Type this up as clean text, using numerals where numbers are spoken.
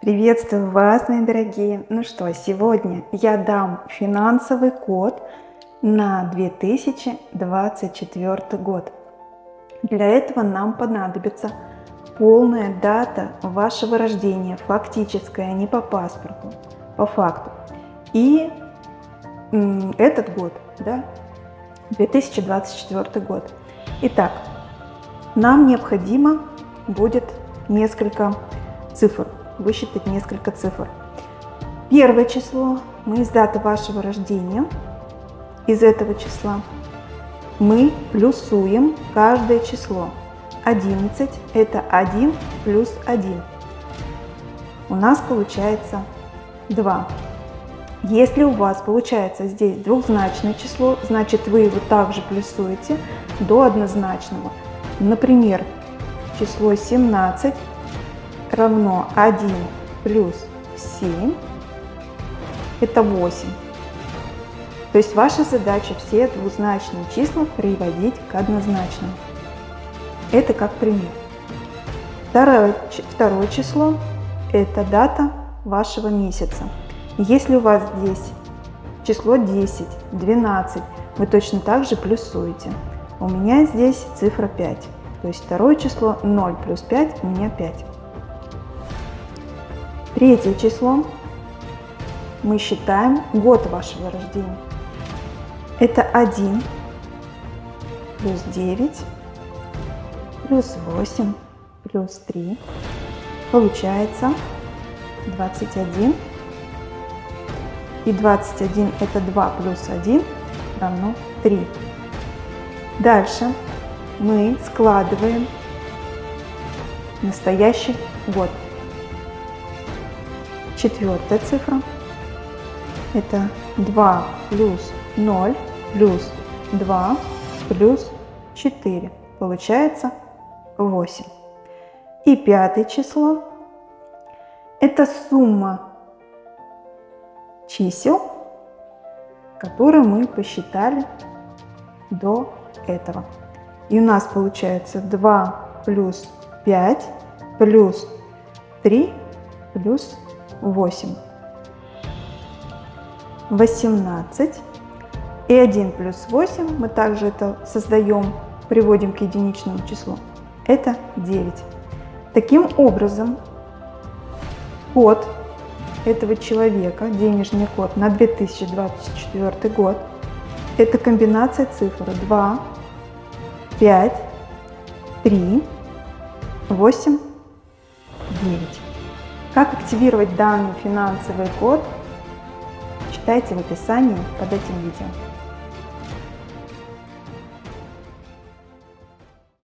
Приветствую вас, мои дорогие! Ну что, сегодня я дам финансовый код на 2024 год. Для этого нам понадобится полная дата вашего рождения, фактическая, не по паспорту, по факту. И этот год, да, 2024 год. Итак, нам необходимо будет несколько цифр. Высчитать несколько цифр. Первое число мы из даты вашего рождения, из этого числа мы плюсуем каждое число. 11 – это 1 плюс 1. У нас получается 2. Если у вас получается здесь двухзначное число, значит вы его также плюсуете до однозначного. Например, число 17 равно 1 плюс 7, это 8. То есть ваша задача все двузначные числа приводить к однозначным. Это как пример. Второе число – это дата вашего месяца. Если у вас здесь число 10, 12, вы точно так же плюсуете. У меня здесь цифра 5. То есть второе число 0 плюс 5 у меня 5. Третье число мы считаем год вашего рождения. Это 1 плюс 9 плюс 8 плюс 3. Получается 21. И 21 это 2 плюс 1 равно 3. Дальше мы складываем настоящий год. Четвертая цифра – это 2 плюс 0 плюс 2 плюс 4. Получается 8. И пятое число – это сумма чисел, которые мы посчитали до этого. И у нас получается 2 плюс 5 плюс 3 плюс 8. 18. И 1 плюс 8, мы также это создаем, приводим к единичному числу. Это 9. Таким образом, код этого человека, денежный код на 2024 год, это комбинация цифр 2, 5, 3, 8, 9. Как активировать данный финансовый код, читайте в описании под этим видео.